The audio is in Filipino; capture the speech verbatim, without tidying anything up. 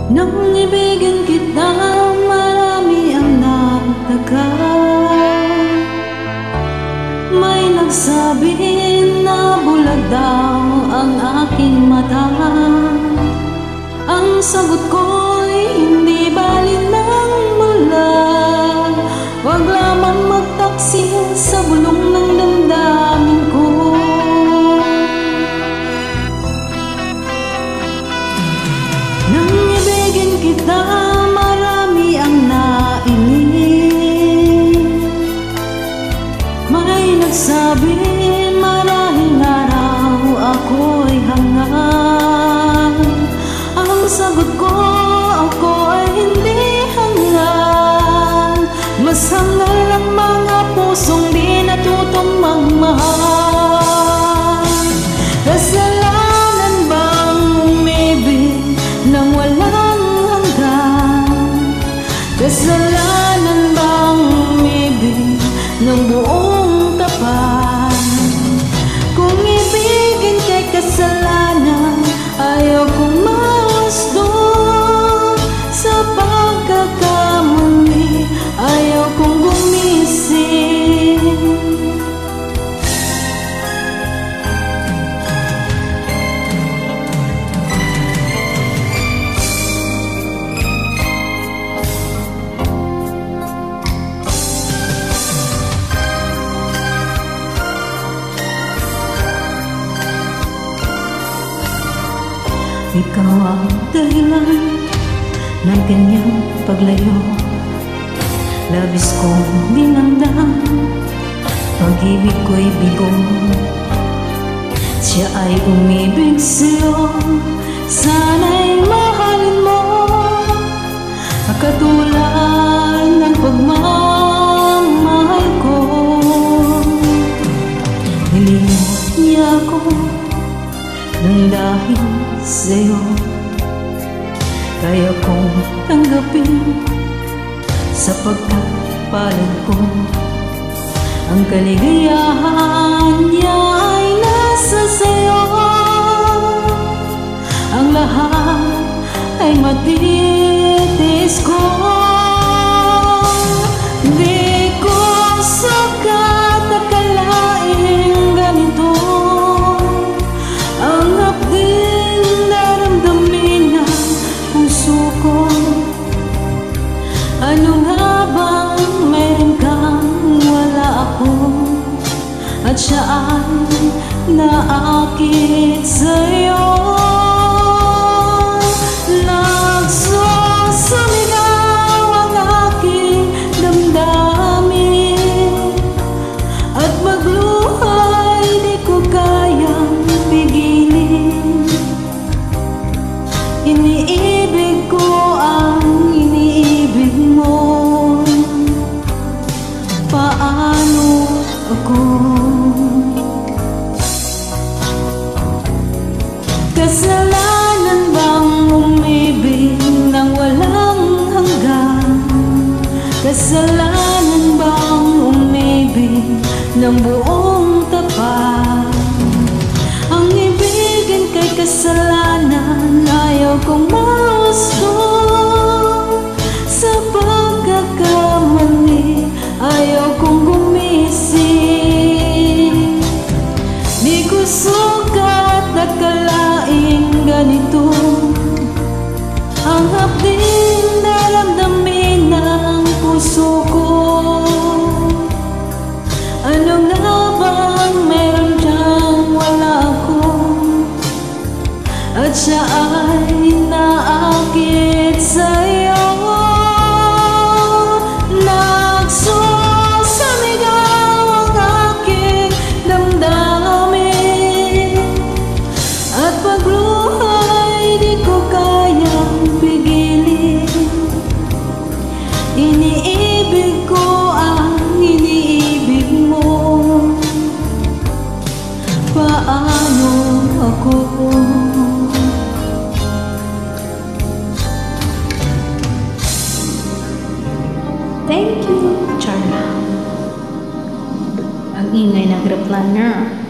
Nang ibigin kita, marami ang nagtaka. May nagsabi na bulag daw ang aking mata. Ang sagot ko'y hindi bali ng bulag. Wag lamang magtaksil sa bulong ng damdamin ko. Nang ibigin kita, marami ang nainig. May nagsabi marahing araw ako'y hangal. Ang sagot ko, ako ay hindi hangal. Mas hangal ang mga pusong di natutong magmahal. Kasalanan bang umibig nang walang hanggan? Kasalanan bang umibig ng buong tapat? Kung ibigin kay kasalanan, ayaw kong mahusto sa pagkakamali, ayaw kong gumising. Ikaw ang dahilan ng kanyang paglayo. Labis kong dinamdam, pag-ibig ko'y bigo. Siya ay umibig sa'yo, sana'y mahalin mo. Katulad ng pagmamahal ko. Nilimot niya ako nang dahil sa'yo, kaya kong tanggapin sa pagkapalad ko. Ang kaligayahan niya ay nasa sa'yo. Ang lahat ay matitiis ko. Di ko sakat akalaing ganito ang hapding daramdamin ng puso ko. Ano nga bang meron kang wala ako, at siya ay naakit sa'yo? Nagsusumigaw ang aking damdamin, at magluhay di ko kayang pigilin. Iniibig ko ang iniibig mo. Paano ako? Kasalanan bang umibig nang walang hanggan? Kasalanan bang umibig ng buong tapat? Ang ibigin kay kasalanan, ayaw kong mahusto sa pagkakamali, ayaw kong gumising. Di ko sukat akalaing ganito ang hapding daramdamin ng puso ko. Ano nga bang meron diyang wala ako, at siya ay naakit sa'yo? Nagsusumigaw ang aking damdamin, at pagluhay di ko kayang pigilin. Iniibig ko ang iniibig mo. Paano ako? Thank you, Charla. Ang ingay ng Graplanner.